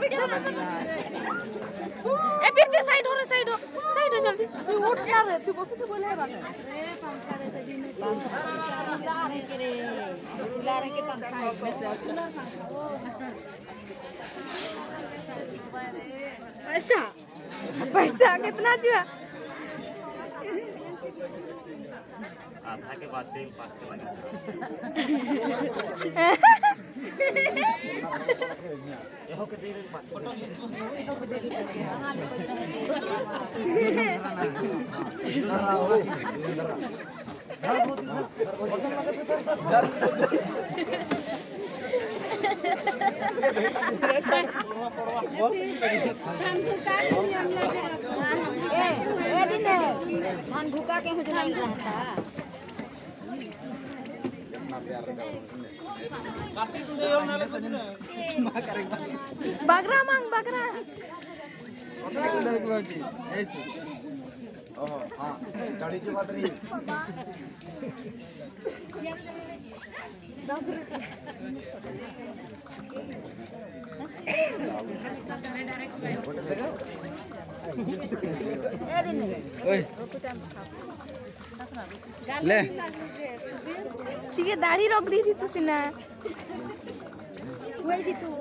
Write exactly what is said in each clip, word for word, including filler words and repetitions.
video ए फिर side हो रे साइड हो साइड हो जल्दी तू उठ क्या रे तू बस तो बोले बाटे रे पंखा रे दिन में ला रे के रे ला रे के पंखा पैसा पैसा कितना जुआ आधा के बाद से पास से लगा यहो के देर पास फोटो ए ए दिनेश धान भूका के हुज नहीं रहता बागरा मांग बागरा ओहो हां गाड़ी की बात नहीं दस रुपये ले ठीक है दाढ़ी रोक दी थी तू सिना वही थी तू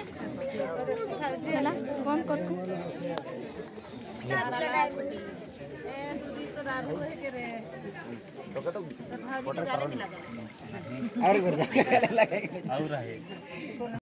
चला कौन कर से और कर जा लगा और रहे